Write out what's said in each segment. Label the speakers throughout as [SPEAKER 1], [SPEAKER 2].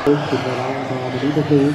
[SPEAKER 1] Und der langsame Überflug.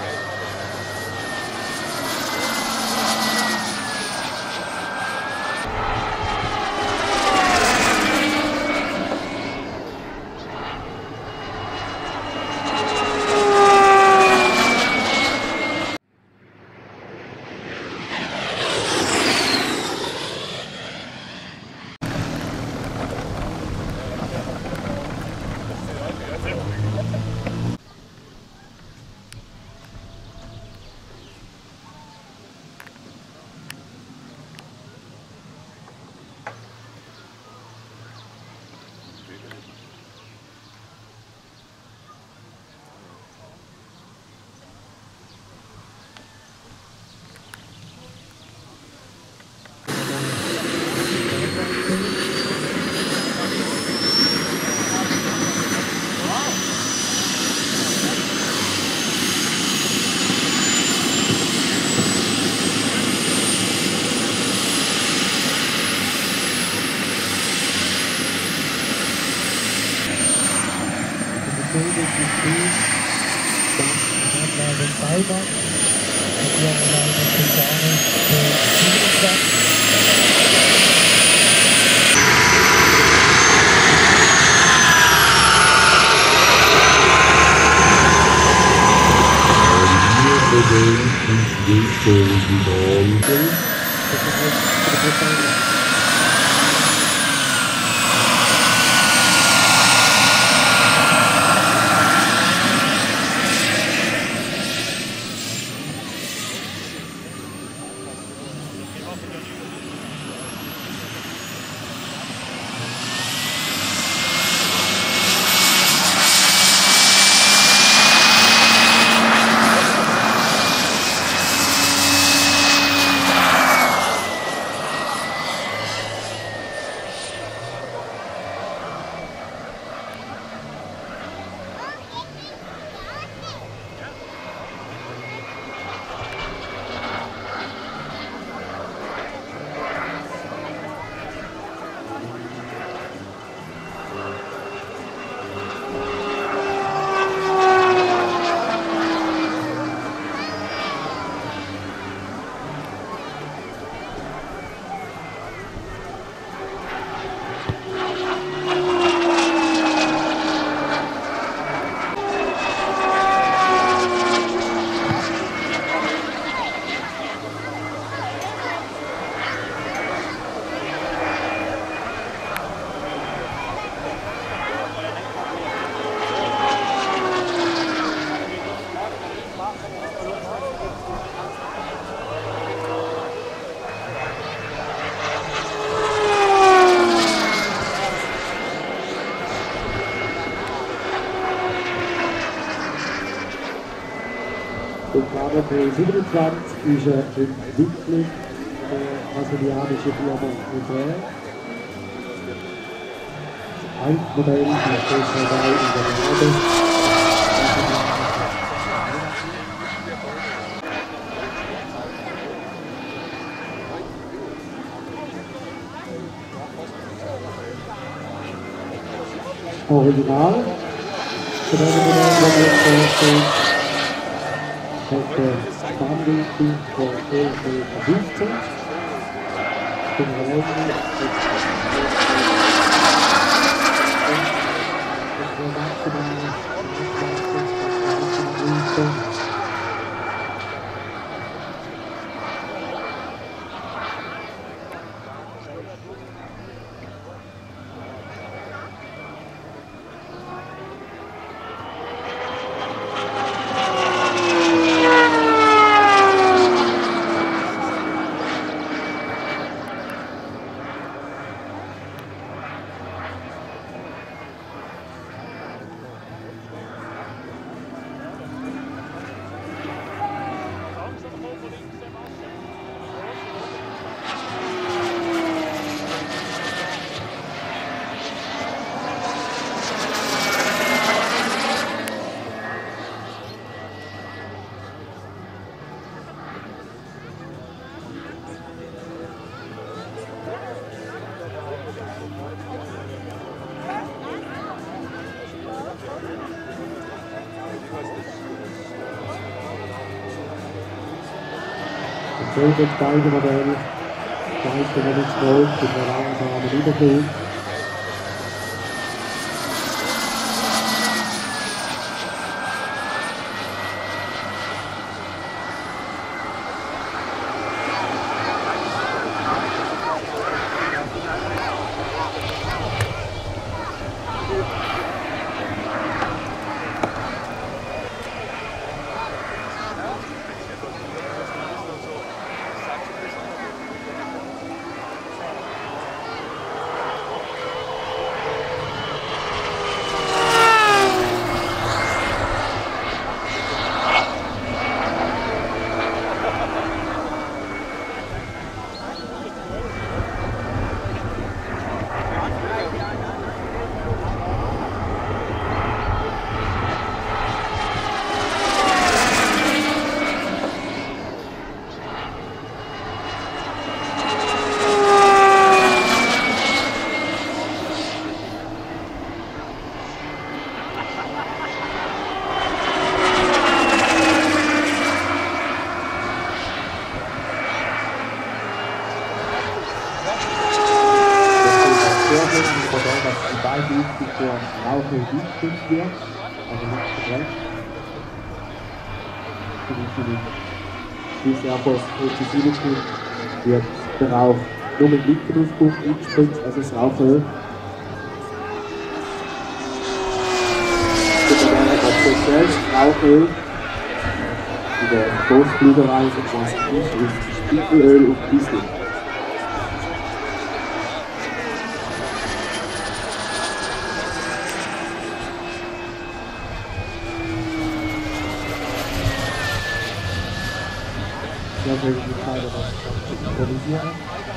[SPEAKER 1] P27 ist eine Entwicklung der brasilianischen Firma Nutrel. Ein Modell ist das dabei in der Lage. Original. Für das Modell, das jetzt vorstellt, hat der Spannwinkel von 11,15 m. Den Raum Schön beide Modelle. Meistens wenn es läuft, mit einer langsamen Überflug. Dass die beiden Institutionen auch in Dienst wird, also nicht verdrängt. Diese Apostel wird darauf nur mit Liquidauspuff eingespritzt, also das Rauchöl. Das selbst Rauchöl in der Postblüderei und was ist Spiegelöl und Diesel. Ja, wenn ich die Teile was improvisieren,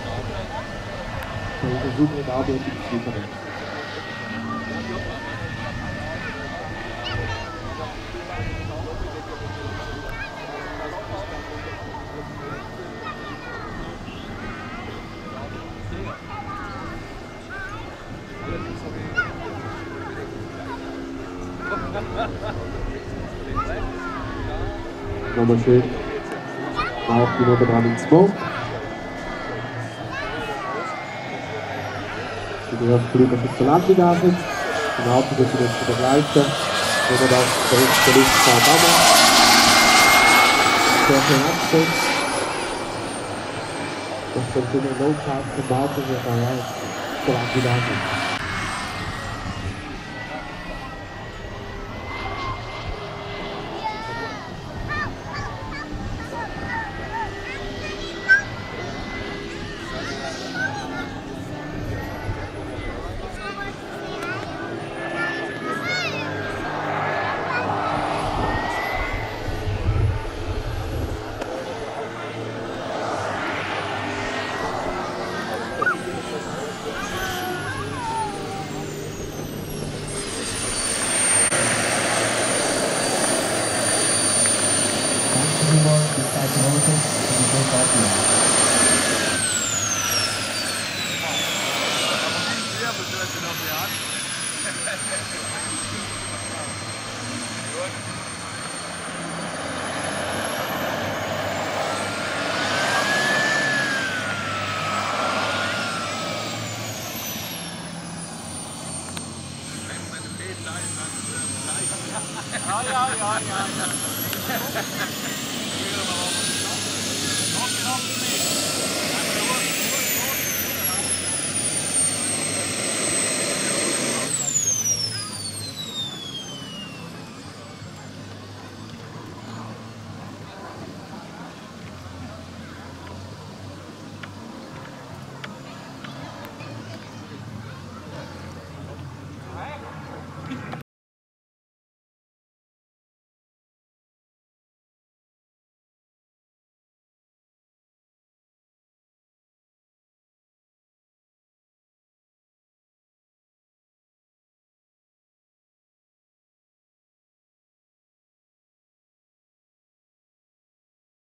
[SPEAKER 1] dann versuchen wir da die Lieferung. Nochmal schön. Auch die Note dran in Smoke. Die erste Blüte für die Landung da sind. Dann halten wir sie jetzt begleiten. Wenn wir das der letzte Lichtfahrt haben. Sehr schön abgestellt. Das ist dann eine Low-Chart von Martin, die kann ja zur Landung da sind.
[SPEAKER 2] Ja.